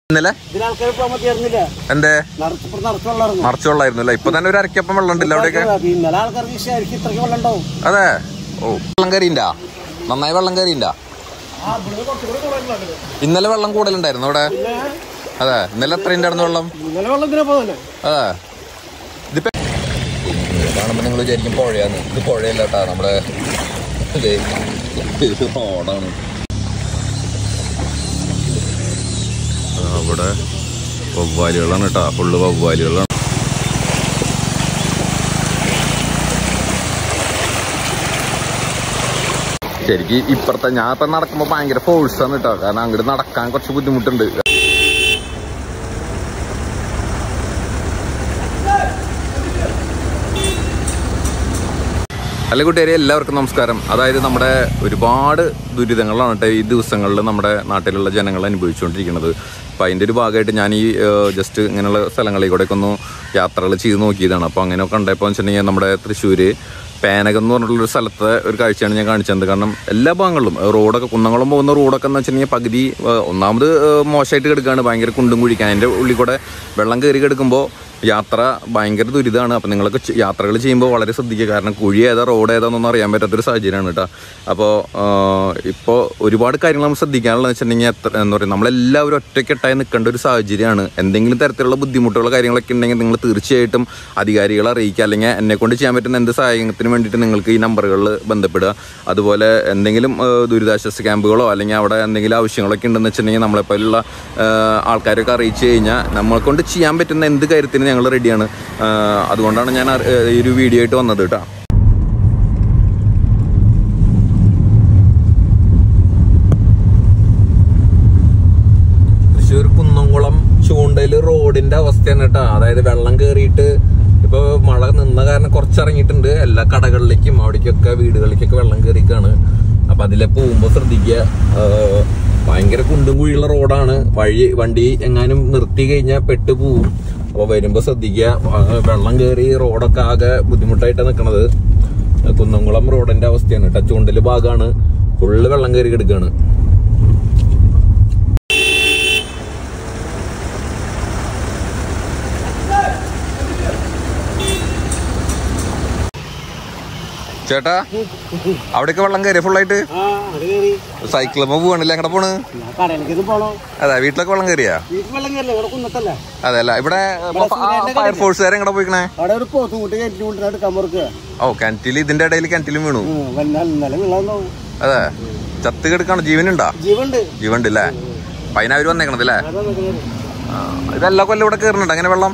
ഇന്നലെ എന്തേ നിറച്ചുള്ളായിരുന്നല്ലേ? ഇപ്പൊ തന്നെ ഒരു അരക്കപ്പം വെള്ളം ഉണ്ടല്ലോ അവിടെയൊക്കെ. അതെ. ഓ, വെള്ളം കയറിണ്ടാ? നന്നായി വെള്ളം കയറിണ്ടാ? ഇന്നലെ വെള്ളം കൂടുതലുണ്ടായിരുന്നു അവിടെ? അതെ. ഇന്നലെ എത്ര ഉണ്ടായിരുന്നു വെള്ളം? അതെ. ഇതിപ്പോ കാണുമ്പോ നിങ്ങൾ വിചാരിക്കും പുഴയാന്ന്. ഇത് പുഴയല്ല കേട്ടാ, നമ്മുടെ റോഡാണ്. അവിടെ വവ്വാലുകളാണ് കേട്ടോ, ഫുള്ള് വവ്വാലുകളാണ്. ശരിക്കും ഇപ്പുറത്തെ ഞാൻ ഇപ്പം നടക്കുമ്പോൾ ഭയങ്കര ഫോഴ്സാണ് കേട്ടോ, കാരണം അങ്ങോട്ട് നടക്കാൻ കുറച്ച് ബുദ്ധിമുട്ടുണ്ട്. അല്ല കൂട്ടുകാരെ, എല്ലാവർക്കും നമസ്കാരം. അതായത് നമ്മുടെ ഒരുപാട് ദുരിതങ്ങളാണ് കേട്ടോ ഈ ദിവസങ്ങളിൽ നമ്മുടെ നാട്ടിലുള്ള ജനങ്ങൾ അനുഭവിച്ചുകൊണ്ടിരിക്കുന്നത്. അപ്പോൾ അതിൻ്റെ ഒരു ഭാഗമായിട്ട് ഞാൻ ഈ ജസ്റ്റ് ഇങ്ങനെയുള്ള സ്ഥലങ്ങളിലേക്കൂടെയൊക്കെ ഒന്ന് യാത്രകൾ ചെയ്ത് നോക്കിയതാണ്. അപ്പോൾ അങ്ങനെയൊക്കെ ഉണ്ടായപ്പോൾ വെച്ചിട്ടുണ്ടെങ്കിൽ നമ്മുടെ തൃശ്ശൂർ പേനകം എന്ന് പറഞ്ഞിട്ടുള്ളൊരു സ്ഥലത്തെ ഒരു കാഴ്ചയാണ് ഞാൻ കാണിച്ചത്. കാരണം എല്ലാ ഭാഗങ്ങളിലും റോഡൊക്കെ, കുന്നംകുളം പോകുന്ന റോഡൊക്കെ എന്ന് വെച്ചിട്ടുണ്ടെങ്കിൽ പകുതി ഒന്നാമത് മോശമായിട്ട് കിടക്കുകയാണ്, ഭയങ്കര കുണ്ടും കുഴിക്കാൻ. അതിൻ്റെ ഉള്ളിൽ കൂടെ വെള്ളം കയറി കിടക്കുമ്പോൾ യാത്ര ഭയങ്കര ദുരിതമാണ്. അപ്പോൾ നിങ്ങളൊക്കെ യാത്രകൾ ചെയ്യുമ്പോൾ വളരെ ശ്രദ്ധിക്കുക, കാരണം കുഴി ഏതാ റോഡ് ഏതാണെന്നൊന്നും അറിയാൻ പറ്റാത്തൊരു സാഹചര്യമാണ് കേട്ടോ. അപ്പോൾ ഇപ്പോൾ ഒരുപാട് കാര്യങ്ങൾ നമ്മൾ ശ്രദ്ധിക്കാനുള്ളതെന്ന് വെച്ചിട്ടുണ്ടെങ്കിൽ എന്താ പറയുക, നമ്മളെല്ലാവരും ഒറ്റക്കെട്ടായി നിൽക്കേണ്ട ഒരു സാഹചര്യമാണ്. എന്തെങ്കിലും തരത്തിലുള്ള ബുദ്ധിമുട്ടുള്ള കാര്യങ്ങളൊക്കെ ഉണ്ടെങ്കിൽ നിങ്ങൾ തീർച്ചയായിട്ടും അധികാരികളെ അറിയിക്കുക, അല്ലെങ്കിൽ എന്നെക്കൊണ്ട് ചെയ്യാൻ പറ്റുന്ന എന്ത് സഹായത്തിന് വേണ്ടിയിട്ട് നിങ്ങൾക്ക് ഈ നമ്പറുകളിൽ ബന്ധപ്പെടുക. അതുപോലെ എന്തെങ്കിലും ദുരിതാശ്വാസ ക്യാമ്പുകളോ അല്ലെങ്കിൽ അവിടെ എന്തെങ്കിലും ആവശ്യങ്ങളൊക്കെ ഉണ്ടെന്ന് വെച്ചിട്ടുണ്ടെങ്കിൽ നമ്മളെപ്പോലുള്ള ആൾക്കാരൊക്കെ അറിയിച്ചു കഴിഞ്ഞാൽ നമ്മളെക്കൊണ്ട് ചെയ്യാൻ പറ്റുന്ന എന്ത് കാര്യത്തിന് ഞങ്ങൾ റെഡിയാണ്. അതുകൊണ്ടാണ് ഞാൻ ഈ ഒരു വീഡിയോ ആയിട്ട് വന്നത് കേട്ടോ. തൃശ്ശൂർ കുന്നംകുളം ചൂണ്ടയിൽ റോഡിന്റെ അവസ്ഥയാണ് കേട്ടോ. അതായത് വെള്ളം കയറിയിട്ട് ഇപ്പോൾ മഴ നിന്ന കാരണം കുറച്ചിറങ്ങിയിട്ടുണ്ട്. എല്ലാ കടകളിലേക്കും അവിടേക്കൊക്കെ വീടുകളിലേക്കൊക്കെ വെള്ളം കയറിക്കാണ്. അപ്പം അതിലെ പോകുമ്പോൾ ശ്രദ്ധിക്കുക, ഭയങ്കര കുണ്ടും കുഴിയുള്ള റോഡാണ്. വണ്ടി എങ്ങാനും നിർത്തി കഴിഞ്ഞാൽ പെട്ടു പോവും. അപ്പോൾ വരുമ്പോൾ ശ്രദ്ധിക്കുക, വെള്ളം കയറി റോഡൊക്കെ ആകെ ബുദ്ധിമുട്ടായിട്ടാണ് നിൽക്കണത്. കുന്നംകുളം റോഡിന്റെ അവസ്ഥയാണ് കേട്ടോ. ചൂണ്ടല് ഭാഗമാണ്, ഫുള്ള് വെള്ളം കയറി കിടക്കുകയാണ്. ചേട്ടാ, അവിടെയൊക്കെ വെള്ളം കയറിയ ഫുള്ളായിട്ട്? സൈക്കിളുമ്പോ പോവാണല്ലേ? എങ്ങടെ പോണ്? അതെ. വീട്ടിലൊക്കെ വെള്ളം കയറിയാ? അതെ അല്ല, ഇവിടെ ഫയർഫോഴ്സുകാരെ എങ്ങടെ പോയിക്കണേ? ഓ, കിണറ്റില്, ഇതിന്റെ ഇടയിൽ കിണറ്റിലും വീണു. അതെ. ചത്ത് കിടക്കാണ്. ജീവനുണ്ടാ? ജീവനുണ്ട് അല്ലേ? പതിനായിരം വന്നേക്കണത് അല്ലേ? ഇതെല്ലാ കൊല്ലം ഇവിടെ കയറുന്നുണ്ട് അങ്ങനെ വെള്ളം?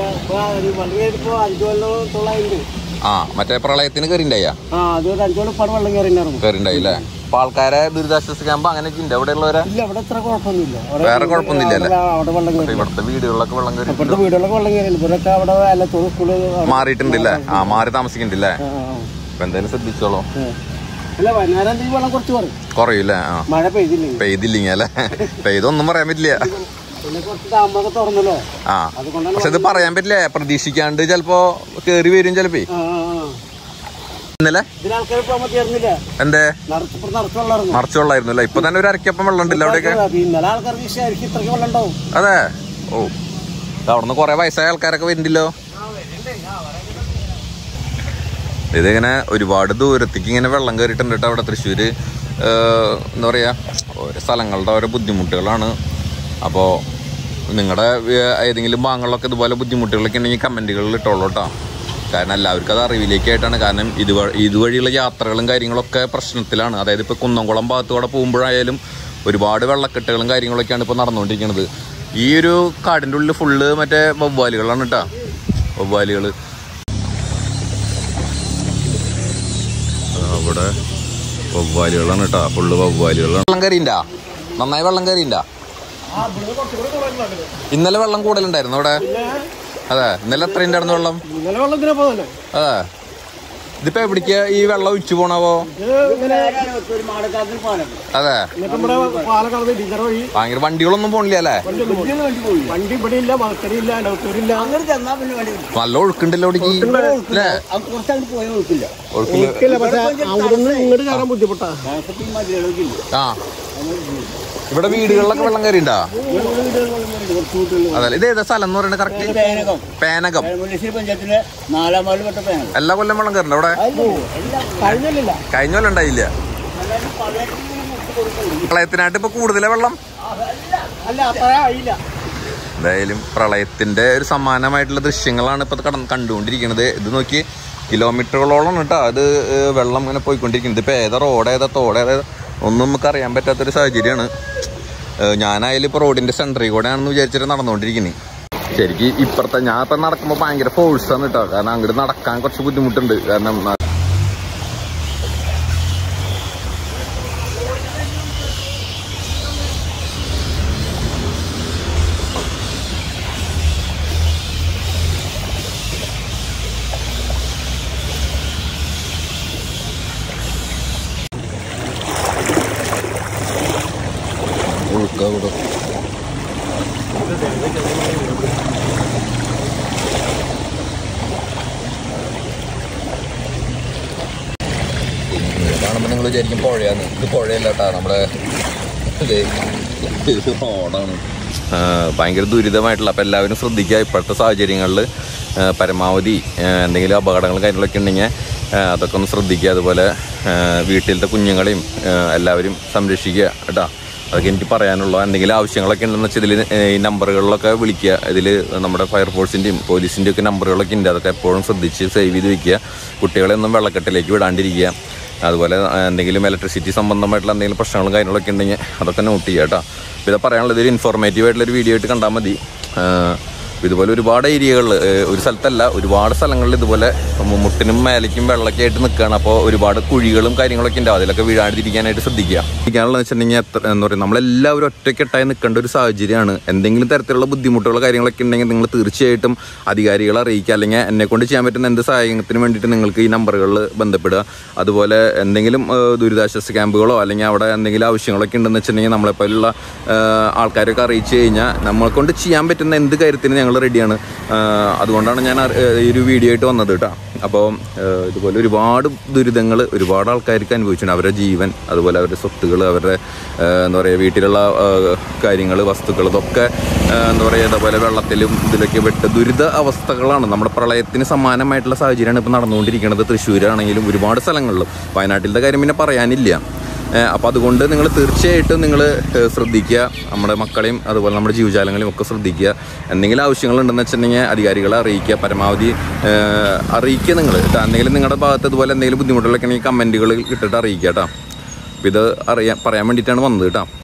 ആ, മറ്റേ പ്രളയത്തിന് കയറിണ്ടായ? കയറിണ്ടായില്ലേ? അപ്പൊ ആൾക്കാരെ ദുരിതാശ്വാസ ക്യാമ്പ് അങ്ങനെയൊക്കെ ഉണ്ട് അവിടെ ഉള്ളവരെ? വേറെ കുഴപ്പമൊന്നുമില്ല അല്ലേ? ഇവിടുത്തെ വീടുകളിലൊക്കെ വെള്ളം കയറി മാറിയിട്ടുണ്ടല്ലേ? ആ, മാറി താമസിക്കുന്നുണ്ടല്ലേ? അപ്പൊ എന്തായാലും ശ്രദ്ധിച്ചോളൂ. കുറയൂല്ലേ? ആ, പെയ്തില്ലെങ്കിൽ അല്ലേ? പെയ്തൊന്നും പറയാൻ പറ്റില്ല. ആ, പക്ഷെ ഇത് പറയാൻ പറ്റില്ല, പ്രതീക്ഷിക്കാണ്ട് ചിലപ്പോ കേറി വരും ചിലപ്പോ. ഇന്നലെ എന്തേ നിറച്ചുള്ളായിരുന്നു അല്ലേ? ഇപ്പൊ തന്നെ ഒരു അരക്കപ്പം വെള്ളം ഉണ്ടല്ലോ അവിടെയൊക്കെ. അതെ. ഓ, അവിടുന്ന് കൊറേ വയസ്സായ ആൾക്കാരൊക്കെ വരുന്നുണ്ടല്ലോ. ഇതിങ്ങനെ ഒരുപാട് ദൂരത്തേക്ക് ഇങ്ങനെ വെള്ളം കയറിയിട്ടുണ്ട് കേട്ടോ അവിടെ തൃശ്ശൂര്. എന്താ പറയാ, ഓരോ സ്ഥലങ്ങളുടെ ഓരോ ബുദ്ധിമുട്ടുകളാണ്. അപ്പോൾ നിങ്ങളുടെ ഏതെങ്കിലും ഭാഗങ്ങളിലൊക്കെ ഇതുപോലെ ബുദ്ധിമുട്ടുകളൊക്കെ ഉണ്ടെങ്കിൽ കമൻറ്റുകളിൽ ഇട്ടോളൂ കേട്ടോ. കാരണം എല്ലാവർക്കും അത് അറിവിലേക്കായിട്ടാണ്. കാരണം ഇതുവഴിയുള്ള യാത്രകളും കാര്യങ്ങളൊക്കെ പ്രശ്നത്തിലാണ്. അതായത് ഇപ്പോൾ കുന്നംകുളം ഭാഗത്തൂടെ പോകുമ്പോഴായാലും ഒരുപാട് വെള്ളക്കെട്ടുകളും കാര്യങ്ങളൊക്കെയാണ് ഇപ്പോൾ നടന്നുകൊണ്ടിരിക്കുന്നത്. ഈ ഒരു കാടിൻ്റെ ഉള്ളിൽ ഫുള്ള് മറ്റേ വവ്വാലുകളാണ് കേട്ടോ, വവ്വാലുകൾ. അവിടെ വവ്വാലുകളാണ് കേട്ടോ, ഫുള്ള് വവ്വാലുകളാണ്. വെള്ളം കയറിണ്ടാ? നന്നായി വെള്ളം കയറിണ്ടാ? ഇന്നലെ വെള്ളം കൂടുതലുണ്ടായിരുന്നു അവിടെ? അതെ. ഇന്നലെ എത്ര ഉണ്ടായിരുന്നു വെള്ളം? അതെ. ഇതിപ്പോ എവിടേക്ക് ഈ വെള്ളം ഒഴിച്ചു പോണാവോ? അതെ. ഭയങ്കര വണ്ടികളൊന്നും പോണില്ല അല്ലേ? നല്ല ഒഴുക്കുണ്ടല്ലോ അവിടേക്ക് അല്ലേ? ആ, ഇവിടെ വീടുകളിലൊക്കെ വെള്ളം കയറിണ്ടാ? അതല്ല, ഇത് ഏതാ സ്ഥലം എന്ന് പറയുന്നത് കറക്റ്റ്? പേനകം. എല്ലാ കൊല്ലം വെള്ളം കയറണ്ട അവിടെ? കഴിഞ്ഞ കൊല്ലം ഉണ്ടായില്ല. പ്രളയത്തിനായിട്ട് ഇപ്പൊ കൂടുതലാ വെള്ളം? എന്തായാലും പ്രളയത്തിന്റെ ഒരു സമാനമായിട്ടുള്ള ദൃശ്യങ്ങളാണ് ഇപ്പൊ കണ്ടുകൊണ്ടിരിക്കുന്നത്. ഇത് നോക്കി, കിലോമീറ്ററുകളോളം കേട്ടോ അത് വെള്ളം ഇങ്ങനെ പോയിക്കൊണ്ടിരിക്കുന്നത്. ഇപ്പൊ ഏതാ റോഡ്, ഏതാ തോട്, ഏതാ ഒന്നും നമുക്ക് അറിയാൻ പറ്റാത്തൊരു സാഹചര്യമാണ്. ഞാനായാലും ഇപ്പോൾ റോഡിന്റെ സെന്ററിൽ കൂടെ ആണെന്ന് വിചാരിച്ചിട്ട് നടന്നുകൊണ്ടിരിക്കുന്നത്. ശരിക്കും ഇപ്പുറത്തെ ഞാൻ ഇപ്പം നടക്കുമ്പോൾ ഭയങ്കര ഫോഴ്സാണ് കേട്ടോ. കാരണം അങ്ങോട്ട് നടക്കാൻ കുറച്ച് ബുദ്ധിമുട്ടുണ്ട്. കാരണം കാണുമ്പോൾ നിങ്ങൾ വിചാരിക്കും പുഴയാണ്. ഇത് പുഴയല്ല കേട്ടോ, നമ്മുടെ റോഡാണ്. ഭയങ്കര ദുരിതമായിട്ടുള്ള. അപ്പം എല്ലാവരും ശ്രദ്ധിക്കുക. ഇപ്പോഴത്തെ സാഹചര്യങ്ങളിൽ പരമാവധി എന്തെങ്കിലും അപകടങ്ങളും കാര്യങ്ങളൊക്കെ ഉണ്ടെങ്കിൽ അതൊക്കെ ഒന്ന് ശ്രദ്ധിക്കുക. അതുപോലെ വീട്ടിലത്തെ കുഞ്ഞുങ്ങളെയും എല്ലാവരും സംരക്ഷിക്കുക കേട്ടോ. അതൊക്കെ എനിക്ക് പറയാനുള്ള. എന്തെങ്കിലും ആവശ്യങ്ങളൊക്കെ ഉണ്ടെന്ന് വെച്ചാൽ ഇതിൽ ഈ നമ്പറുകളിലൊക്കെ വിളിക്കുക. ഇതിൽ നമ്മുടെ ഫയർഫോഴ്സിൻ്റെയും പോലീസിൻ്റെയും ഒക്കെ നമ്പറുകളൊക്കെ ഉണ്ട്. അതൊക്കെ എപ്പോഴും ശ്രദ്ധിച്ച് സേവ് ചെയ്ത് വയ്ക്കുക. കുട്ടികളെ ഒന്നും വെള്ളക്കെട്ടിലേക്ക് വിടാണ്ടിരിക്കുക. അതുപോലെ എന്തെങ്കിലും ഇലക്ട്രിസിറ്റി സംബന്ധമായിട്ടുള്ള എന്തെങ്കിലും പ്രശ്നങ്ങളും കാര്യങ്ങളൊക്കെ ഉണ്ടെങ്കിൽ അതൊക്കെ നോട്ട് ചെയ്യുക കേട്ടോ. അപ്പോൾ ഇത് പറയാനുള്ളത് ഒരു ഇൻഫോർമേറ്റീവ് ആയിട്ടുള്ളൊരു വീഡിയോ ആയിട്ട് കണ്ടാൽ മതി. ഇതുപോലെ ഒരുപാട് ഏരിയകളിൽ, ഒരു സ്ഥലത്തല്ല ഒരുപാട് സ്ഥലങ്ങളിൽ ഇതുപോലെ മുട്ടിനും മേലേക്കും വെള്ളമൊക്കെ ആയിട്ട് നിൽക്കുകയാണ്. അപ്പോൾ ഒരുപാട് കുഴികളും കാര്യങ്ങളൊക്കെ ഉണ്ടാവും. അതിലൊക്കെ വീഴാണ്ടിരിക്കാനായിട്ട് ശ്രദ്ധിക്കുക. ഇരിക്കാനുള്ളതെന്ന് വെച്ചിട്ടുണ്ടെങ്കിൽ എന്താ പറയുക, നമ്മളെല്ലാവരും ഒറ്റക്കെട്ടായി നിൽക്കേണ്ട ഒരു സാഹചര്യമാണ്. എന്തെങ്കിലും തരത്തിലുള്ള ബുദ്ധിമുട്ടുകൾ കാര്യങ്ങളൊക്കെ ഉണ്ടെങ്കിൽ നിങ്ങൾ തീർച്ചയായിട്ടും അധികാരികളെ അറിയിക്കുക. അല്ലെങ്കിൽ എന്നെക്കൊണ്ട് ചെയ്യാൻ പറ്റുന്ന എന്ത് സഹായത്തിന് വേണ്ടിയിട്ട് നിങ്ങൾക്ക് ഈ നമ്പറുകളിൽ ബന്ധപ്പെടുക. അതുപോലെ എന്തെങ്കിലും ദുരിതാശ്വാസ ക്യാമ്പുകളോ അല്ലെങ്കിൽ അവിടെ എന്തെങ്കിലും ആവശ്യങ്ങളൊക്കെ ഉണ്ടെന്ന് വെച്ചിട്ടുണ്ടെങ്കിൽ നമ്മളെപ്പോലുള്ള ആൾക്കാരൊക്കെ അറിയിച്ചു കഴിഞ്ഞാൽ നമ്മളെക്കൊണ്ട് ചെയ്യാൻ പറ്റുന്ന എന്ത് കാര്യത്തിന് ഞങ്ങൾ റെഡിയാണ്. അതുകൊണ്ടാണ് ഞാൻ ഈ ഒരു വീഡിയോ ആയിട്ട് വന്നത് കേട്ടോ. അപ്പോൾ ഇതുപോലെ ഒരുപാട് ദുരിതങ്ങൾ ഒരുപാട് ആൾക്കാർക്ക് അനുഭവിച്ചിട്ടുണ്ട്. അവരുടെ ജീവൻ, അതുപോലെ അവരുടെ സ്വത്തുകൾ, അവരുടെ എന്താ പറയുക വീട്ടിലുള്ള കാര്യങ്ങൾ, വസ്തുക്കൾ, ഇതൊക്കെ എന്താ പറയുക ഇതേപോലെ വെള്ളത്തിലും ഇതിലൊക്കെ വിട്ട് ദുരിത അവസ്ഥകളാണ്. നമ്മുടെ പ്രളയത്തിന് സമാനമായിട്ടുള്ള സാഹചര്യമാണ് ഇപ്പോൾ നടന്നുകൊണ്ടിരിക്കുന്നത്. തൃശ്ശൂരാണെങ്കിലും ഒരുപാട് സ്ഥലങ്ങളിലും. വയനാട്ടിലത്തെ കാര്യം പിന്നെ പറയാനില്ല. അപ്പോൾ അതുകൊണ്ട് നിങ്ങൾ തീർച്ചയായിട്ടും നിങ്ങൾ ശ്രദ്ധിക്കുക. നമ്മുടെ മക്കളെയും അതുപോലെ നമ്മുടെ ജീവജാലങ്ങളെയും ഒക്കെ ശ്രദ്ധിക്കുക. എന്തെങ്കിലും ആവശ്യങ്ങളുണ്ടെന്ന് വെച്ചിട്ടുണ്ടെങ്കിൽ അധികാരികളെ അറിയിക്കുക. പരമാവധി അറിയിക്കുക നിങ്ങൾ കേട്ടോ. എന്തെങ്കിലും നിങ്ങളുടെ ഭാഗത്ത് ഇതുപോലെ എന്തെങ്കിലും ബുദ്ധിമുട്ടുകളൊക്കെ ഉണ്ടെങ്കിൽ കമൻറ്റുകൾ ഇട്ടിട്ട് അറിയിക്കുക കേട്ടോ. അപ്പോൾ ഇത് പറയാൻ വേണ്ടിയിട്ടാണ് വന്നത് കേട്ടോ.